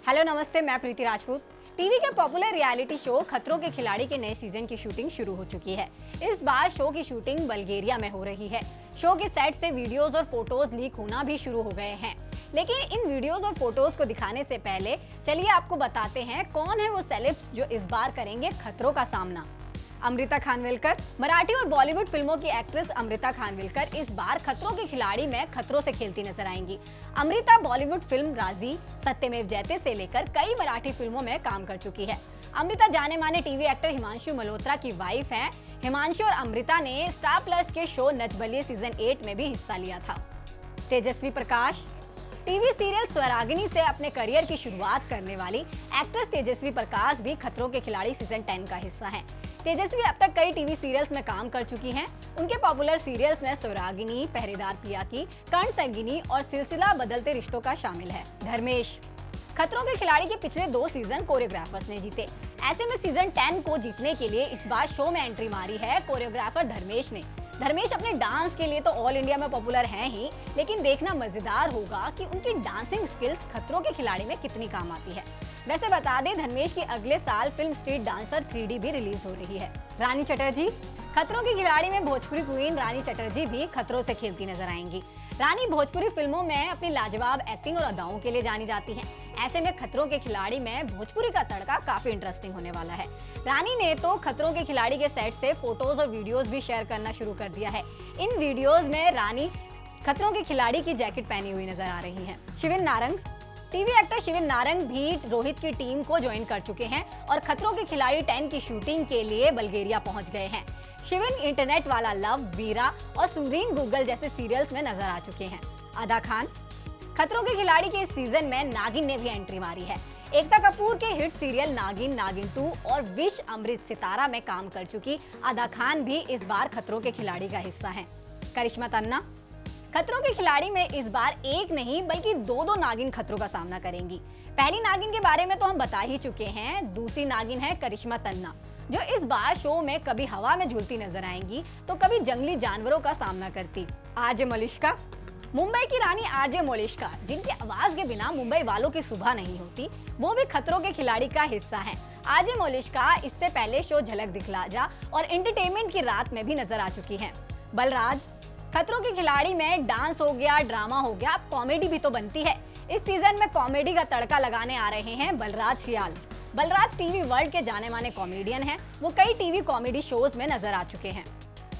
Hello नमस्ते, मैं Preeti Rajput. TV के पॉपुलर रियलिटी शो खतरों के खिलाड़ी के नए सीजन की शूटिंग शुरू हो चुकी है। इस बार शो की शूटिंग बल्गेरिया में हो रही है। शो के सेट से वीडियोस और फोटोज लीक होना भी शुरू हो गए हैं, लेकिन इन वीडियोस और फोटोज को दिखाने से पहले चलिए आपको बताते हैं कौन है वो सेलेब्स जो इस बार करेंगे खतरों का सामना। अमृता खानविलकर। मराठी और बॉलीवुड फिल्मों की एक्ट्रेस अमृता खानविलकर इस बार खतरों के खिलाड़ी में खतरों से खेलती नजर आएंगी। अमृता बॉलीवुड फिल्म राजी, सत्यमेव जयते से लेकर कई मराठी फिल्मों में काम कर चुकी है। अमृता जाने माने टीवी एक्टर हिमांशु मल्होत्रा की वाइफ हैं। हिमांशु और अमृता ने स्टार प्लस के शो नच बलिए सीजन 8 में भी हिस्सा लिया था। तेजस्वी प्रकाश। टीवी सीरियल स्वरागिनी से अपने करियर की शुरुआत करने वाली एक्ट्रेस तेजस्वी प्रकाश भी खतरों के खिलाड़ी सीजन 10 का हिस्सा हैं। तेजस्वी अब तक कई टीवी सीरियल्स में काम कर चुकी हैं। उनके पॉपुलर सीरियल्स में स्वरागिनी, पहरेदार पिया की, कर्ण संगिनी और सिलसिला बदलते रिश्तों का शामिल है। धर्मेश। खतरों के खिलाड़ी के पिछले 2 सीजन कोरियोग्राफर्स ने जीते। ऐसे में सीजन 10 को जीतने के लिए इस बार शो में एंट्री मारी है कोरियोग्राफर धर्मेश ने। धर्मेश अपने डांस के लिए तो ऑल इंडिया में पॉपुलर हैं ही, लेकिन देखना मजेदार होगा कि उनकी डांसिंग स्किल्स खतरों के खिलाड़ी में कितनी काम आती है। वैसे बता दें, धर्मेश की अगले साल फिल्म स्ट्रीट डांसर 3D भी रिलीज हो रही है। रानी चटर्जी। खतरों के खिलाड़ी में भोजपुरी क्वीन रानी चटर्जी भी खतरों से खेलती नजर आएंगी। रानी भोजपुरी फिल्मों में अपनी लाजवाब एक्टिंग और अदाओं के लिए जानी जाती हैं। ऐसे में खतरों के खिलाड़ी में भोजपुरी का तड़का काफी इंटरेस्टिंग होने वाला है। रानी ने तो खतरों के खिलाड़ी के सेट से फोटोज और वीडियोस भी शेयर करना शुरू कर दिया है। इन वीडियोस में रानी खतरों के खिलाड़ी की जैकेट पहनी हुई नजर आ रही है। शिविन नारंग। टीवी एक्टर शिविन नारंग भी रोहित की टीम को ज्वाइन कर चुके हैं और खतरों के खिलाड़ी 10 की शूटिंग के लिए बल्गेरिया पहुंच गए हैं। शिविन इंटरनेट वाला लव, वीरा और सुरीन गूगल जैसे सीरियल्स में नजर आ चुके हैं। अदा खान। खतरों के खिलाड़ी के इस सीजन में नागिन ने भी एंट्री मारी है। एकता कपूर के हिट सीरियल नागिन, नागिन 2 और विश अमृत सितारा में काम कर चुकी अदा खान भी इस बार खतरों के खिलाड़ी का हिस्सा हैं। करिश्मा तन्ना। खतरों के खिलाड़ी में इस बार एक नहीं बल्कि 2 नागिन खतरों का सामना करेंगी। पहली नागिन के बारे में तो हम बता ही चुके हैं। दूसरी नागिन है करिश्मा तन्ना, जो इस बार शो में कभी हवा में झूलती नजर आएंगी तो कभी जंगली जानवरों का सामना करती। आरजे मलिश्का। मुंबई की रानी आरजे मलिश्का, जिनकी आवाज के बिना मुंबई वालों की सुबह नहीं होती, वो भी खतरों के खिलाड़ी का हिस्सा हैं। आरजे मलिश्का इससे पहले शो झलक दिखला जा और एंटरटेनमेंट की रात में भी नजर आ चुकी हैं। बलराज। खतरों के खिलाड़ी में डांस हो गया, ड्रामा हो गया, अब कॉमेडी भी तो बनती है। इस सीजन में कॉमेडी का तड़का लगाने आ रहे हैं बलराज सियाल। बलराज टीवी वर्ल्ड के जाने माने कॉमेडियन हैं। वो कई टीवी कॉमेडी शोज में नजर आ चुके हैं।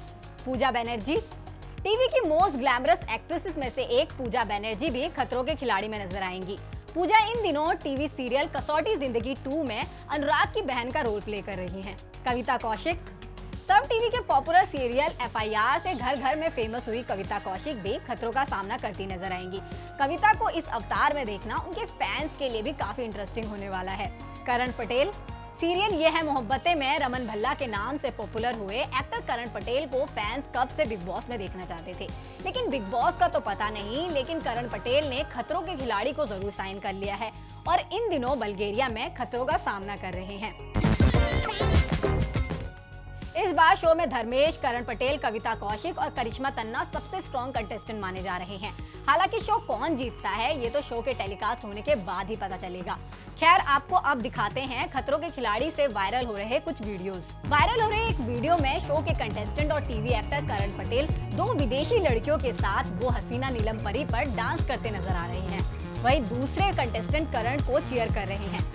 पूजा बनर्जी। टीवी की मोस्ट ग्लैमरस एक्ट्रेसेस में से एक पूजा बनर्जी भी खतरों के खिलाड़ी में नजर आएंगी। पूजा इन दिनों टीवी सीरियल कसौटी जिंदगी 2 में अनुराग की बहन का रोल प्ले कर रही हैं। कविता कौशिक। सब टीवी के पॉपुलर सीरियल FIR से घर घर में फेमस हुई कविता कौशिक भी खतरों का सामना करती नजर आएंगी। कविता को इस अवतार में देखना उनके फैंस के लिए भी काफी इंटरेस्टिंग होने वाला है। करण पटेल। सीरियल ये है मोहब्बतें में रमन भल्ला के नाम से पॉपुलर हुए एक्टर करण पटेल को फैंस कब से बिग बॉस में देखना चाहते थे, लेकिन बिग बॉस का तो पता नहीं, लेकिन करण पटेल ने खतरों के खिलाड़ी को जरूर साइन कर लिया है और इन दिनों बल्गेरिया में खतरों का सामना कर रहे हैं। इस बार शो में धर्मेश, करण पटेल, कविता कौशिक और करिश्मा तन्ना सबसे स्ट्रॉन्ग कंटेस्टेंट माने जा रहे हैं। हालांकि शो कौन जीतता है ये तो शो के टेलीकास्ट होने के बाद ही पता चलेगा। खैर, आपको अब दिखाते हैं खतरों के खिलाड़ी से वायरल हो रहे कुछ वीडियोस। वायरल हो रहे एक वीडियो में शो के कंटेस्टेंट और टीवी एक्टर करण पटेल 2 विदेशी लड़कियों के साथ वो हसीना नीलम परी पर डांस करते नजर आ रहे हैं। वहीं दूसरे कंटेस्टेंट करण को चीयर कर रहे हैं।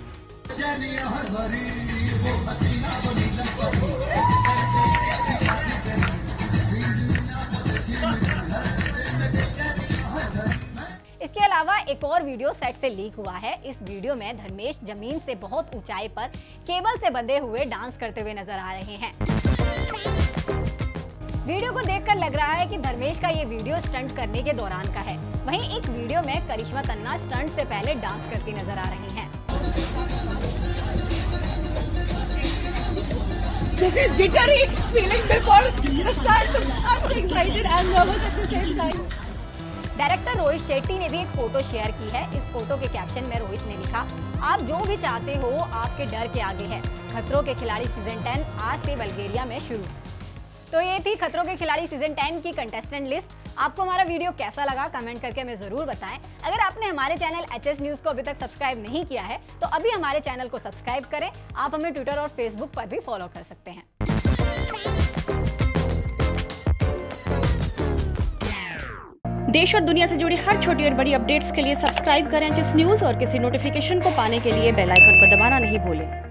इसके अलावा एक और वीडियो सेट से लीक हुआ है। इस वीडियो में धर्मेश जमीन से बहुत ऊंचाई पर केबल से बंधे हुए डांस करते हुए नजर आ रहे हैं। वीडियो को देखकर लग रहा है कि धर्मेश का ये वीडियो स्टंट करने के दौरान का है। वहीं एक वीडियो में करिश्मा तन्ना स्टंट से पहले डांस करती नजर आ रही हैं। This is jittery feeling before the start. I'm so excited and nervous at the same time. Director Rohit Shetty ने भी एक फोटो शेयर की है। इस फोटो के कैप्शन में रोहित ने लिखा, आप जो भी चाहते हो आपके डर के आगे है। खतरों के खिलाड़ी सीजन 10 आज से बल्गेरिया में शुरू। तो ये थी खतरों के खिलाड़ी सीजन 10 की कंटेस्टेंट लिस्ट। आपको हमारा वीडियो कैसा लगा कमेंट करके हमें जरूर बताएं। अगर आपने हमारे चैनल HS न्यूज को अभी तक सब्सक्राइब नहीं किया है तो अभी हमारे चैनल को सब्सक्राइब करें। आप हमें ट्विटर और फेसबुक पर भी फॉलो कर सकते हैं। देश और दुनिया से जुड़ी हर छोटी और बड़ी अपडेट्स के लिए सब्सक्राइब करें HS न्यूज और किसी नोटिफिकेशन को पाने के लिए बेल आइकन को दबाना नहीं भूलें।